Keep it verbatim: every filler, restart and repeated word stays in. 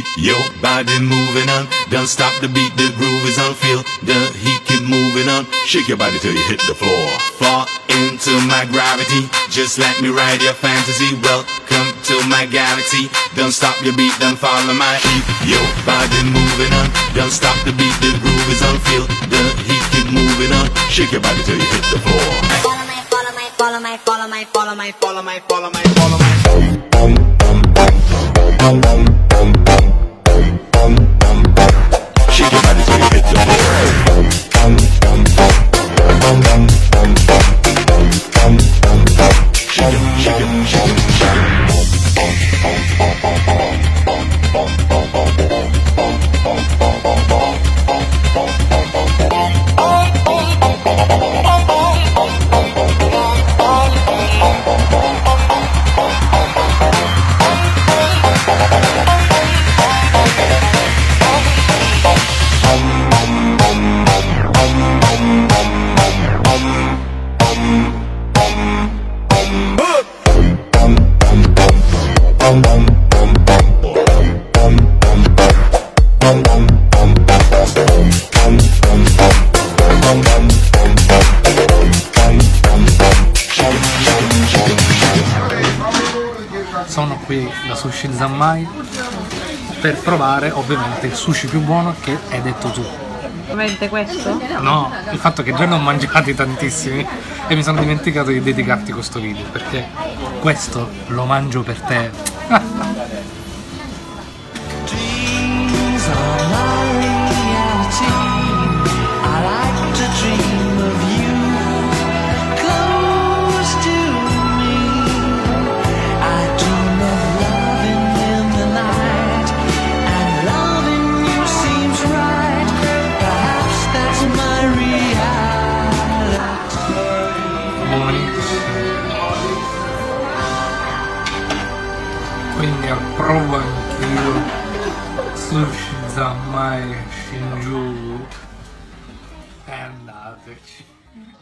keep your body moving on. Don't stop the beat, the groove is on. Feel the heat, keep moving on. Shake your body till you hit the floor. Fall into my gravity, just let me ride your fantasy. Welcome to my galaxy. Don't stop your beat, don't follow my heat. Your body moving on. Don't stop the beat, the groove is on. Feel the heat, keep moving on. Shake your body till you hit the floor. Follow my, follow my, follow my, follow my, follow my, follow my, follow my, follow my. Shake your body till you hit the floor. Shake it, shake it, shake it, shake it. Sono qui da Sushi Zanmai per provare ovviamente il sushi più buono che hai detto tu. Ovviamente questo? No, il fatto che già ne ho mangiati tantissimi e mi sono dimenticato di dedicarti questo video perché questo lo mangio per te. Quindi approvo anch'io Sushi Zanmai Shinjuku e andateci.